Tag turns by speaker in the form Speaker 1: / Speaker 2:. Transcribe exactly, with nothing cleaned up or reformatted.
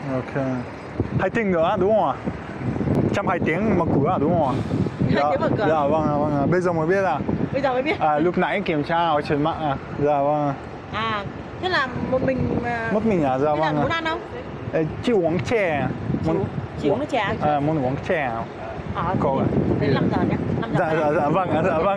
Speaker 1: Ok. Hai tiếng nữa đúng không ạ? Trong hai tiếng mở cửa đúng không ạ?
Speaker 2: Hai tiếng mở cửa.
Speaker 1: Dạ vâng ạ, vâng ạ. Bây giờ mới biết à?
Speaker 2: Bây giờ mới biết.
Speaker 1: À, lúc nãy kiểm tra ở trên mạng à? Dạ vâng ạ.
Speaker 2: À, thế là một mình uh,
Speaker 1: Một mình à? Dạ
Speaker 2: thế là
Speaker 1: vâng ạ.
Speaker 2: muốn ăn không?
Speaker 1: Ê, chị uống chè.
Speaker 2: Chỉ, chỉ uống nước chè.
Speaker 1: À, muốn uống chè.
Speaker 2: Ờ,
Speaker 1: Có ạ.
Speaker 2: đến năm giờ nhé. năm giờ.
Speaker 1: Dạ, dạ, dạ, vâng ạ, dạ vâng.